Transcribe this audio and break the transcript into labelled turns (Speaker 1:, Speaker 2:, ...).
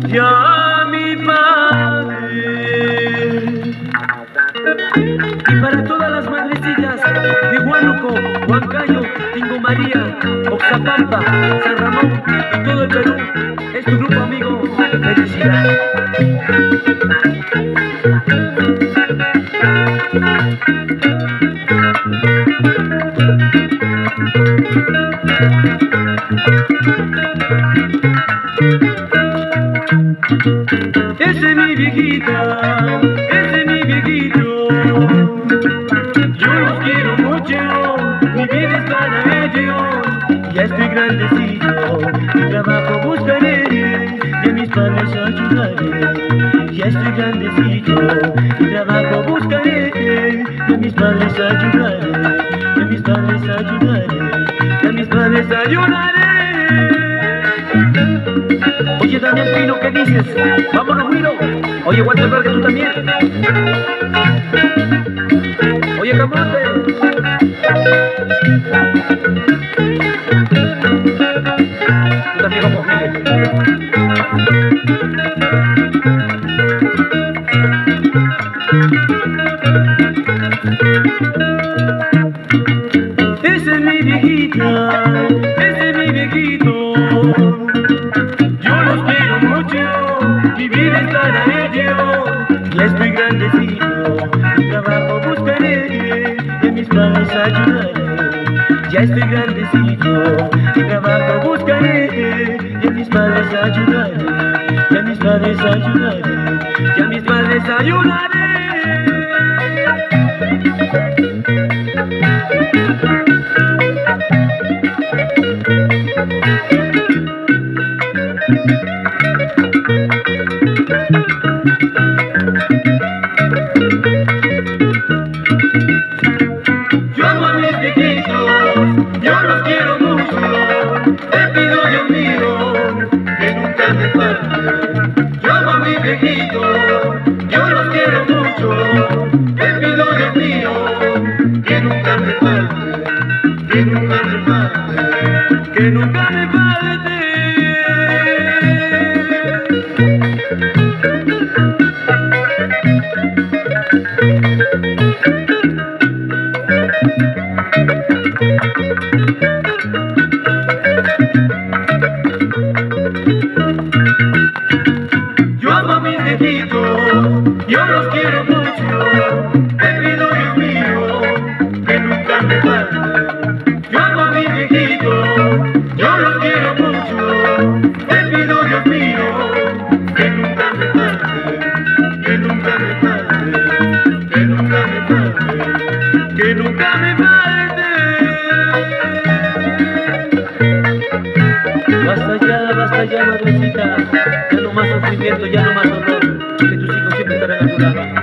Speaker 1: ya mi padre. Y para todas las madrecillas de Huánuco, Huancayo, Tingo María, Oxapampa, San Ramón y todo el Perú, es tu grupo amigo Felicidad. Ese es mi viejita, ese es mi viejito. Yo los quiero mucho, mi vida es para ellos. Ya estoy grandecito, mi trabajo buscaré y a mis padres ayudaré. Ya estoy grandecito, mi trabajo buscaré y a mis padres ayudaré. Y a mis padres ayudaré, y a mis padres ayudaré. Oye, Daniel Pino, ¿qué dices? Vámonos, Miro. Oye, Walter, que tú también. Oye, Camote. Tú también, como Miguel. Ese es mi viejita, ese es mi viejito. Mi vida es para ellos, ya estoy grandecito, mi trabajo buscaré y a mis padres ayudaré. Ya estoy grandecito, mi trabajo buscaré y a mis padres ayudaré. Y a mis padres ayudaré, y a mis padres ayudaré. Yo amo a mis viejitos, yo los quiero mucho. Te pido, Dios mío, que nunca me falten. Yo amo a mis viejitos, yo los quiero mucho. Te pido, Dios mío, que nunca me falten, que nunca me falten, que nunca me falten. Yo amo a mis viejitos, yo los quiero mucho. Te pido, Dios mío, que nunca me falten. Yo amo a mis viejitos, yo los quiero mucho. Te pido, Dios mío, que nunca me falten, que nunca me falten, que nunca me falten, que nunca me falten. Basta ya, madrecita, ya no más sufrimiento, ya no más dolor, que tus hijos siempre estarán a tu lado.